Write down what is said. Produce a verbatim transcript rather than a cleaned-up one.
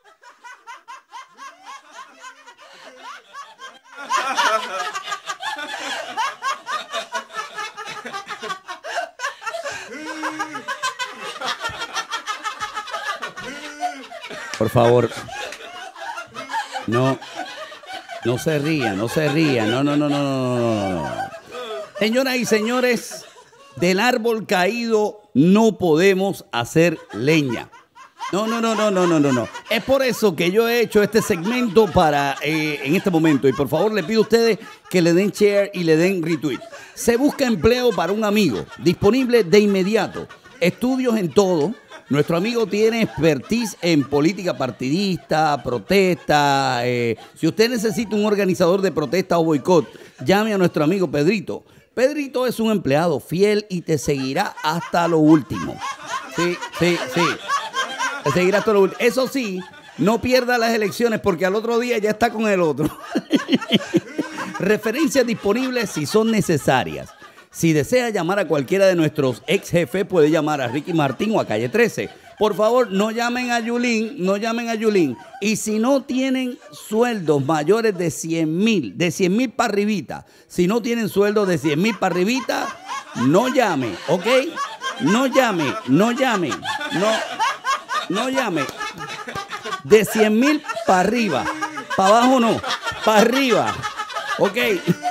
Por favor. No. No se ría, no se ría. No, no, no, no, no, no, no. Señoras y señores, del árbol caído no podemos hacer leña. No, no, no, no, no, no, no, no. Es por eso que yo he hecho este segmento para eh, en este momento. Y por favor le pido a ustedes que le den share y le den retweet. Se busca empleo para un amigo, disponible de inmediato. Estudios en todo. Nuestro amigo tiene expertise en política partidista, protesta. Eh, si usted necesita un organizador de protesta o boicot, llame a nuestro amigo Pedrito. Pedrito es un empleado fiel y te seguirá hasta lo último. Sí, sí, sí. Te seguirá hasta lo último. Eso sí, no pierda las elecciones porque al otro día ya está con el otro. Referencias disponibles si son necesarias. Si desea llamar a cualquiera de nuestros ex jefes, puede llamar a Ricky Martín o a Calle trece. Por favor, no llamen a Yulín, no llamen a Yulín. Y si no tienen sueldos mayores de cien mil, de cien mil para arribita, si no tienen sueldos de cien mil para arribita, no llame, ¿ok? No llame, no llame, no, no llame. De cien mil para arriba, para abajo no, para arriba, ¿ok?